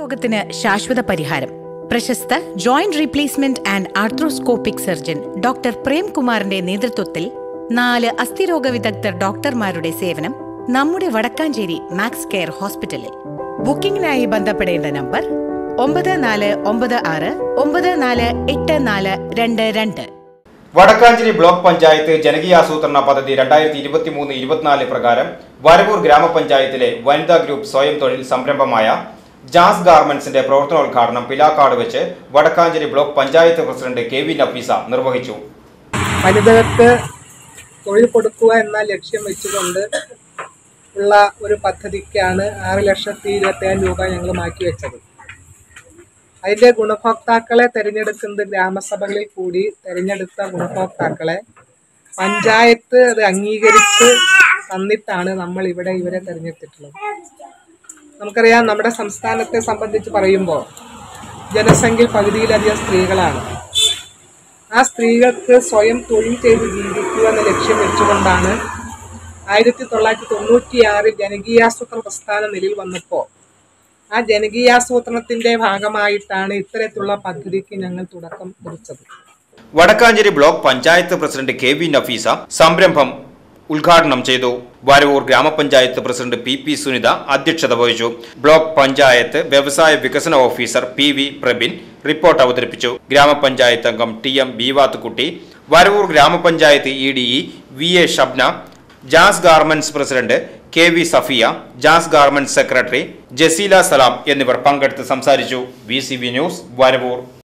രോഗത്തിന് ശാശ്വത പരിഹാരം. പ്രശസ്ത joint replacement and arthroscopic surgeon doctor പ്രേംകുമാറിന്റെ നേതൃത്വത്തിൽ 4 അസ്ഥിരോഗ വിദഗ്ധർ ഡോക്ടർമാരുടെ സേവനം നമ്മുടെ വടക്കാഞ്ചേരി മാക്സ് കെയർ ഹോസ്പിറ്റലിൽ. ബുക്കിംഗിനായി ബന്ധപ്പെടേണ്ട നമ്പർ 9496948422. വടക്കാഞ്ചേരി ബ്ലോക്ക് പഞ്ചായത്ത് ജനകീയാസൂത്രണ പദ്ധതി 2023-24 പ്രകാരം വരവൂർ ഗ്രാമപഞ്ചായത്തിലെ വനിതാ ഗ്രൂപ്പ് സ്വയം തൊഴിൽ സംരംഭമായ ജാസ് ഗാർമെന്റ്സിന്റെ പ്രവർത്തനോദ്ഘാടനം പിലാക്കാട് വെച്ച് Vadakkanchery block panchayat president KV Nafeesa നിർവഹിച്ചു. വനിതകൾക്ക് തൊഴിൽ കൊടുക്കുക എന്ന ലക്ഷ്യം വെച്ചുകൊണ്ട് ഉള്ള ഒരു പദ്ധതിക്കാണ് 6,27,000 രൂപ ഞങ്ങൾ മാറ്റിവെച്ചത്. അതിൻ്റെ ഗുണഭോക്താക്കളെ തിരഞ്ഞെടുക്കുന്നത് ഗ്രാമസഭകളിൽ കൂടി തിരഞ്ഞെടുത്ത ഗുണഭോക്താക്കളെ പഞ്ചായത്ത് അത് അംഗീകരിച്ച് തന്നിട്ടാണ് നമ്മൾ ഇവിടെ ഇവരെ തിരഞ്ഞെടുത്തിട്ടുള്ളത്. നമുക്കറിയാം, നമ്മുടെ സംസ്ഥാനത്തെ സംബന്ധിച്ച് പറയുമ്പോൾ ജനസംഖ്യയിൽ പകുതിയിലധികം സ്ത്രീകളാണ്. ആ സ്ത്രീകൾക്ക് സ്വയം തൊഴിൽ ചെയ്ത് ജീവിക്കുക എന്ന ലക്ഷ്യം വെച്ചുകൊണ്ടാണ് 1996 ജനകീയാസൂത്രണ പ്രസ്ഥാനം നിലയിൽ വന്നപ്പോൾ ആ ജനകീയാസൂത്രണത്തിന്റെ ഭാഗമായിട്ടാണ് ഇത്തരത്തിലുള്ള പദ്ധതിക്ക് ഞങ്ങൾ തുടക്കം കുറിച്ചത്. Vadakkanchery block panchayat president KV Nafeesa സംരംഭം ഉദ്ഘാടനം ചെയ്തു. വരവൂർ ഗ്രാമപഞ്ചായത്ത് പ്രസിഡന്റ് PP സുനിത അധ്യക്ഷത വഹിച്ചു. ബ്ലോക്ക് പഞ്ചായത്ത് വ്യവസായ വികസന ഓഫീസർ PV പ്രബിൻ റിപ്പോർട്ട് അവതരിപ്പിച്ചു. ഗ്രാമപഞ്ചായത്ത് അംഗം TM ബീവാത്തുകുട്ടി, വരവൂർ ഗ്രാമപഞ്ചായത്ത് EDE VA Shabna, Jas garments president KV Safiya, Jas garments secretary Jaseela Salam എന്നിവർ പങ്കെടുത്ത് സംസാരിച്ചു. VCV news, Varavoor.